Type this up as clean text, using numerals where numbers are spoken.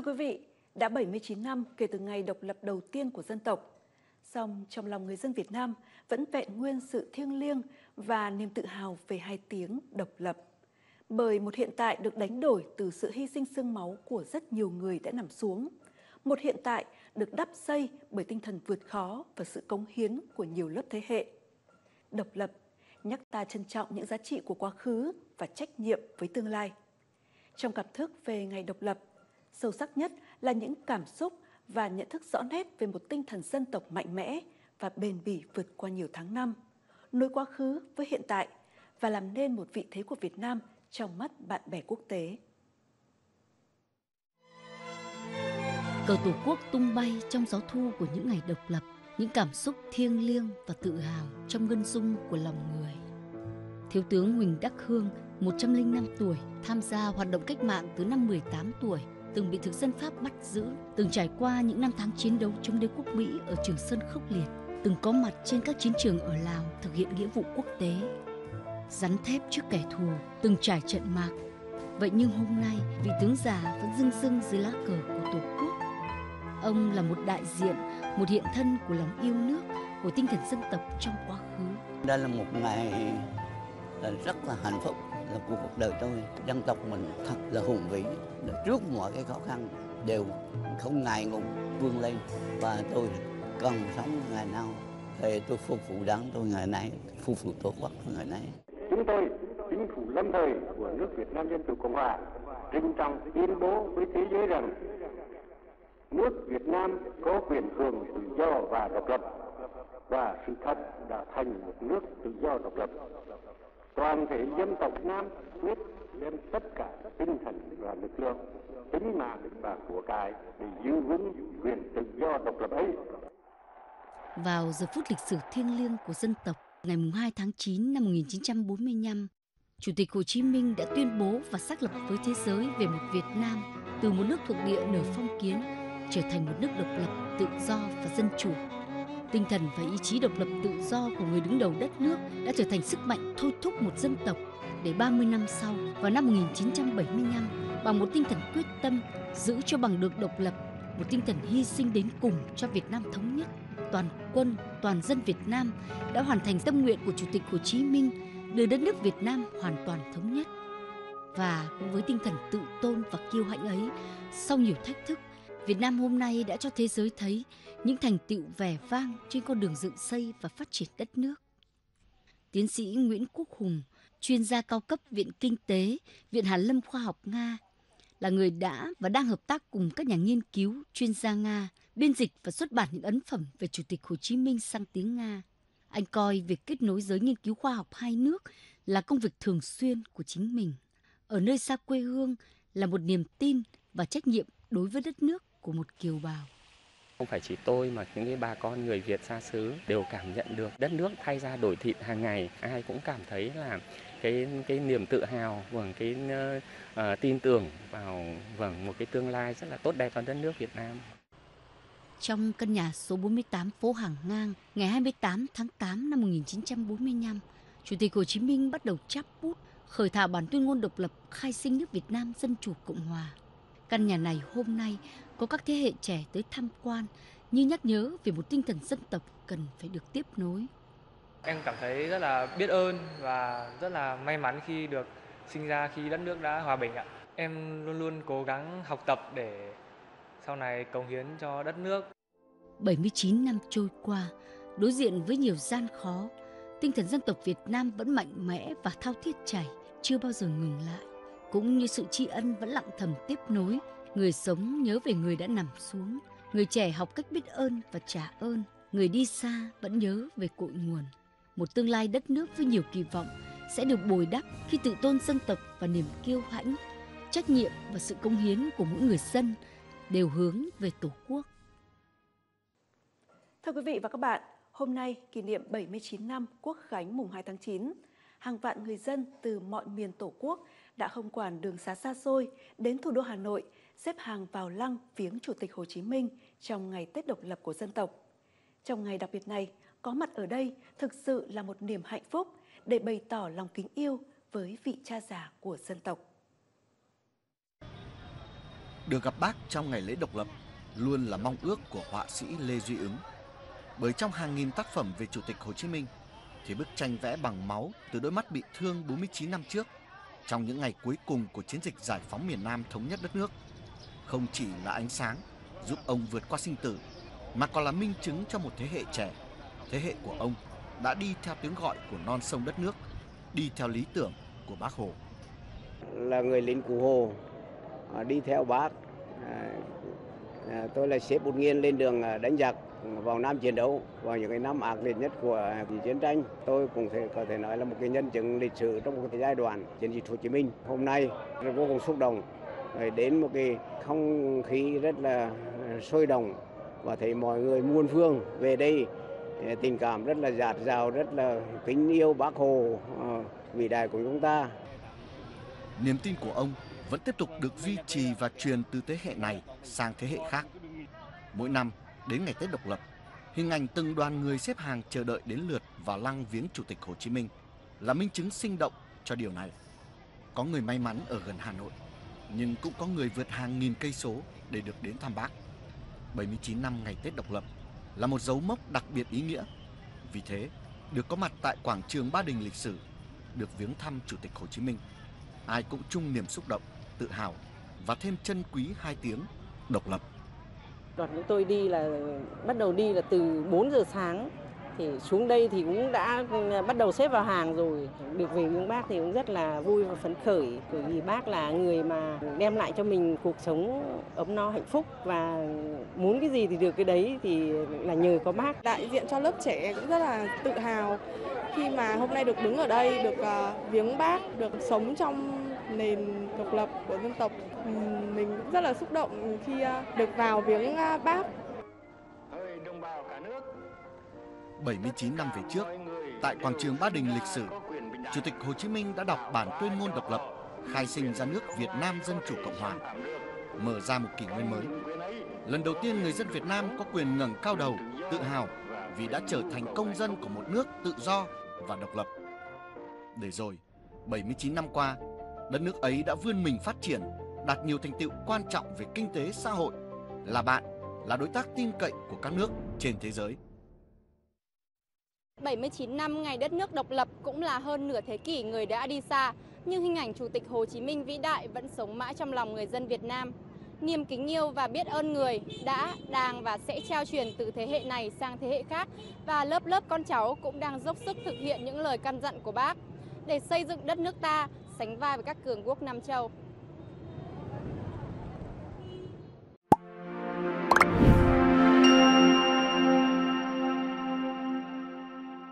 quý vị, đã 79 năm kể từ ngày độc lập đầu tiên của dân tộc, song trong lòng người dân Việt Nam vẫn vẹn nguyên sự thiêng liêng và niềm tự hào về hai tiếng độc lập. Bởi một hiện tại được đánh đổi từ sự hy sinh xương máu của rất nhiều người đã nằm xuống. Một hiện tại được đắp xây bởi tinh thần vượt khó và sự cống hiến của nhiều lớp thế hệ. Độc lập nhắc ta trân trọng những giá trị của quá khứ và trách nhiệm với tương lai. Trong cảm thức về ngày độc lập, sâu sắc nhất là những cảm xúc và nhận thức rõ nét về một tinh thần dân tộc mạnh mẽ và bền bỉ vượt qua nhiều tháng năm, nối quá khứ với hiện tại và làm nên một vị thế của Việt Nam trong mắt bạn bè quốc tế. Cờ Tổ quốc tung bay trong gió thu của những ngày độc lập, những cảm xúc thiêng liêng và tự hào trong ngân dung của lòng người. Thiếu tướng Huỳnh Đắc Hương, 105 tuổi, tham gia hoạt động cách mạng từ năm 18 tuổi, từng bị thực dân Pháp bắt giữ, từng trải qua những năm tháng chiến đấu chống đế quốc Mỹ ở Trường Sơn khốc liệt, từng có mặt trên các chiến trường ở Lào thực hiện nghĩa vụ quốc tế. Rắn thép trước kẻ thù, từng trải trận mạc. Vậy nhưng hôm nay, vị tướng già vẫn rưng rưng dưới lá cờ của Tổ quốc. Ông là một đại diện, một hiện thân của lòng yêu nước, của tinh thần dân tộc trong quá khứ. Đây là một ngày rất là hạnh phúc là của cuộc đời tôi. Dân tộc mình thật là hùng vĩ, trước mọi cái khó khăn đều không ngại ngùng vươn lên, và tôi cần sống ngày nào thì tôi phục vụ đảng tôi ngày nay, phục vụ Tổ quốc ngày nay. Chúng tôi, chính phủ lâm thời của nước Việt Nam Dân Chủ Cộng Hòa, trinh trọng tuyên bố với thế giới rằng nước Việt Nam có quyền hưởng tự do và độc lập, và sự thật đã thành một nước tự do độc lập. Toàn thể dân tộc Nam quyết đem tất cả tinh thần và lực lượng, tính mạng và của cải để giữ vững quyền tự do độc lập ấy. Vào giờ phút lịch sử thiêng liêng của dân tộc, ngày 2 tháng 9 năm 1945, Chủ tịch Hồ Chí Minh đã tuyên bố và xác lập với thế giới về một Việt Nam từ một nước thuộc địa nửa phong kiến trở thành một nước độc lập, tự do và dân chủ. Tinh thần và ý chí độc lập tự do của người đứng đầu đất nước đã trở thành sức mạnh thôi thúc một dân tộc để 30 năm sau, vào năm 1975, bằng một tinh thần quyết tâm giữ cho bằng được độc lập, một tinh thần hy sinh đến cùng cho Việt Nam thống nhất, toàn quân, toàn dân Việt Nam đã hoàn thành tâm nguyện của Chủ tịch Hồ Chí Minh đưa đất nước Việt Nam hoàn toàn thống nhất. Và cũng với tinh thần tự tôn và kiêu hãnh ấy, sau nhiều thách thức, Việt Nam hôm nay đã cho thế giới thấy những thành tựu vẻ vang trên con đường dựng xây và phát triển đất nước. Tiến sĩ Nguyễn Quốc Hùng, chuyên gia cao cấp Viện Kinh tế, Viện Hàn lâm Khoa học Nga, là người đã và đang hợp tác cùng các nhà nghiên cứu, chuyên gia Nga, biên dịch và xuất bản những ấn phẩm về Chủ tịch Hồ Chí Minh sang tiếng Nga. Anh coi việc kết nối giới nghiên cứu khoa học hai nước là công việc thường xuyên của chính mình. Ở nơi xa quê hương là một niềm tin và trách nhiệm đối với đất nước của một kiều bào. Không phải chỉ tôi mà những cái bà con người Việt xa xứ đều cảm nhận được đất nước thay ra đổi thịt hàng ngày. Ai cũng cảm thấy là cái niềm tự hào và cái tin tưởng vào một cái tương lai rất là tốt đẹp cho đất nước Việt Nam. Trong căn nhà số 48 phố Hàng Ngang, ngày 28 tháng 8 năm 1945, Chủ tịch Hồ Chí Minh bắt đầu cháp bút khởi thảo bản tuyên ngôn độc lập khai sinh nước Việt Nam Dân Chủ Cộng Hòa. Căn nhà này hôm nay có các thế hệ trẻ tới tham quan như nhắc nhớ về một tinh thần dân tộc cần phải được tiếp nối. Em cảm thấy rất là biết ơn và rất là may mắn khi được sinh ra khi đất nước đã hòa bình ạ. Em luôn luôn cố gắng học tập để sau này cống hiến cho đất nước. 79 năm trôi qua, đối diện với nhiều gian khó, tinh thần dân tộc Việt Nam vẫn mạnh mẽ và thao thiết chảy, chưa bao giờ ngừng lại. Cũng như sự tri ân vẫn lặng thầm tiếp nối, người sống nhớ về người đã nằm xuống, người trẻ học cách biết ơn và trả ơn, người đi xa vẫn nhớ về cội nguồn. Một tương lai đất nước với nhiều kỳ vọng sẽ được bồi đắp khi tự tôn dân tộc và niềm kiêu hãnh, trách nhiệm và sự cống hiến của mỗi người dân đều hướng về Tổ quốc. Thưa quý vị và các bạn, hôm nay kỷ niệm 79 năm Quốc khánh mùng 2 tháng 9, hàng vạn người dân từ mọi miền Tổ quốc đã không quản đường xá xa xôi đến thủ đô Hà Nội xếp hàng vào lăng viếng Chủ tịch Hồ Chí Minh trong ngày Tết độc lập của dân tộc. Trong ngày đặc biệt này, có mặt ở đây thực sự là một niềm hạnh phúc để bày tỏ lòng kính yêu với vị cha già của dân tộc. Được gặp Bác trong ngày lễ độc lập luôn là mong ước của họa sĩ Lê Duy Ứng. Bởi trong hàng nghìn tác phẩm về Chủ tịch Hồ Chí Minh thì bức tranh vẽ bằng máu từ đôi mắt bị thương 49 năm trước, trong những ngày cuối cùng của chiến dịch giải phóng miền Nam thống nhất đất nước, không chỉ là ánh sáng giúp ông vượt qua sinh tử, mà còn là minh chứng cho một thế hệ trẻ, thế hệ của ông đã đi theo tiếng gọi của non sông đất nước, đi theo lý tưởng của Bác Hồ. Là người lính cụ Hồ, đi theo Bác. Tôi là xếp 1.000 lên đường đánh giặc vào Nam chiến đấu, vào những cái năm ác liệt nhất của chiến tranh. Tôi cũng có thể nói là một cái nhân chứng lịch sử trong một cái giai đoạn chiến dịch Hồ Chí Minh. Hôm nay vô cùng xúc động, đến một cái không khí rất là sôi động và thấy mọi người muôn phương về đây, tình cảm rất là dạt dào, rất là kính yêu Bác Hồ vĩ đại của chúng ta. Niềm tin của ông vẫn tiếp tục được duy trì và truyền từ thế hệ này sang thế hệ khác. Mỗi năm đến ngày Tết độc lập, hình ảnh từng đoàn người xếp hàng chờ đợi đến lượt vào lăng viếng Chủ tịch Hồ Chí Minh là minh chứng sinh động cho điều này. Có người may mắn ở gần Hà Nội, nhưng cũng có người vượt hàng nghìn cây số để được đến thăm Bác. 79 năm ngày Tết độc lập là một dấu mốc đặc biệt ý nghĩa. Vì thế, được có mặt tại quảng trường Ba Đình lịch sử, được viếng thăm Chủ tịch Hồ Chí Minh, ai cũng chung niềm xúc động, tự hào và thêm trân quý hai tiếng độc lập. Đợt chúng tôi đi là bắt đầu đi là từ 4 giờ sáng, thì xuống đây thì cũng đã bắt đầu xếp vào hàng rồi. Được về viếng Bác thì cũng rất là vui và phấn khởi, bởi vì Bác là người mà đem lại cho mình cuộc sống ấm no hạnh phúc, và muốn cái gì thì được cái đấy thì là nhờ có Bác. Đại diện cho lớp trẻ cũng rất là tự hào khi mà hôm nay được đứng ở đây, được viếng Bác, được sống trong nền độc lập của dân tộc. Mình cũng rất là xúc động khi được vào viếng Bác. 79 năm về trước, tại quảng trường Ba Đình lịch sử, Chủ tịch Hồ Chí Minh đã đọc bản tuyên ngôn độc lập, khai sinh ra nước Việt Nam Dân Chủ Cộng Hòa, mở ra một kỷ nguyên mới. Lần đầu tiên người dân Việt Nam có quyền ngẩng cao đầu, tự hào vì đã trở thành công dân của một nước tự do và độc lập. Để rồi, 79 năm qua, đất nước ấy đã vươn mình phát triển, đạt nhiều thành tựu quan trọng về kinh tế xã hội, là bạn, là đối tác tin cậy của các nước trên thế giới. 79 năm ngày đất nước độc lập cũng là hơn nửa thế kỷ người đã đi xa, nhưng hình ảnh Chủ tịch Hồ Chí Minh vĩ đại vẫn sống mãi trong lòng người dân Việt Nam. Niềm kính yêu và biết ơn người đã, đang và sẽ trao truyền từ thế hệ này sang thế hệ khác, và lớp lớp con cháu cũng đang dốc sức thực hiện những lời căn dặn của Bác để xây dựng đất nước ta sánh vai với các cường quốc Nam châu.